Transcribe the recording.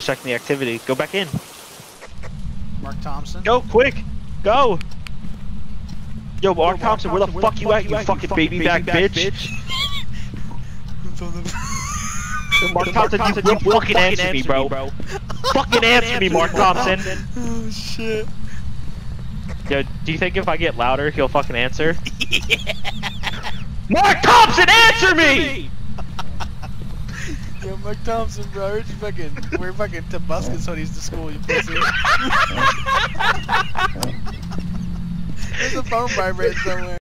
checking the activity. Go back in. Mark Thompson. Go, quick! Go! Yo, Mark Thompson, where the fuck you at, you fucking baby back bitch? Mark Thompson, you will fucking answer me, bro. Fucking answer me, Mark Thompson! Oh, shit. Yo, do you think if I get louder, he'll fucking answer? Mark Thompson, answer me! Yo, Mark Thompson, bro, I heard you fucking wear fucking Tabascus hoodies to school, you pussy. There's a phone vibrating somewhere.